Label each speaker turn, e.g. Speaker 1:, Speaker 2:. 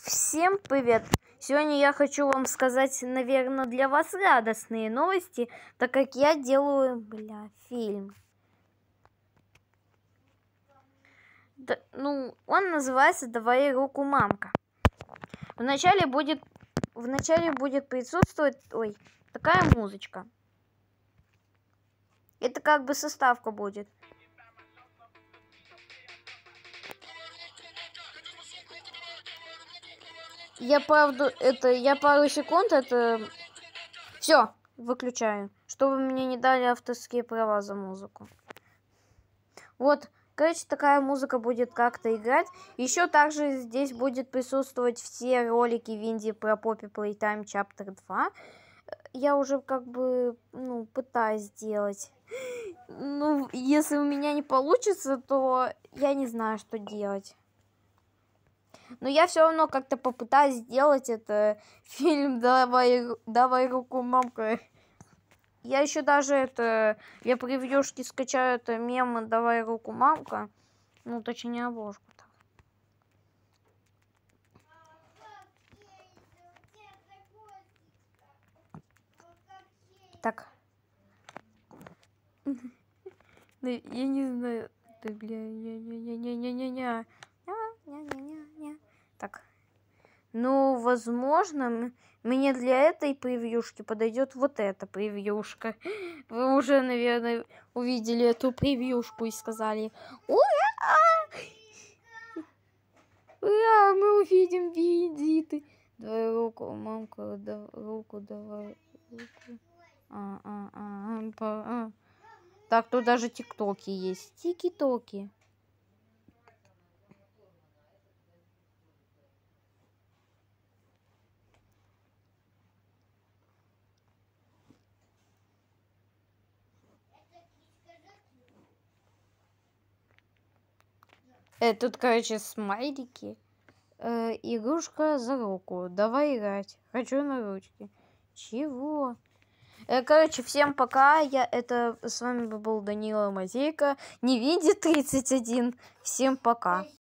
Speaker 1: Всем привет! Сегодня я хочу вам сказать, наверное, для вас радостные новости, так как я делаю, фильм. Да, он называется «Давай руку, мамка». Вначале будет присутствовать, такая музычка. Это как бы составка будет. Я пару секунд, все, выключаю, чтобы мне не дали авторские права за музыку. Вот, короче, такая музыка будет как-то играть. Еще также здесь будет присутствовать все ролики Винди про Poppy Playtime Chapter 2. Я уже как бы, пытаюсь сделать. Если у меня не получится, то я не знаю, что делать. Но я все равно как-то попытаюсь сделать это фильм «Давай руку, мамка». Я еще даже для превьюшки скачаю мем «Давай руку, мамка». Точнее, обложку. Так. Я не знаю. Так. Возможно, мне для этой превьюшки подойдет вот эта превьюшка. Вы уже, наверное, увидели эту превьюшку и сказали: ура! Ура, мы увидим видео. Давай руку, мамка, руку давай. Так, тут даже тиктоки есть. Тики-токи. Тут, короче, смайлики. Игрушка за руку. Давай играть. Хочу на ручке. Чего? Короче, всем пока. С вами был Данила Мазейка. Не видит 31. Всем пока.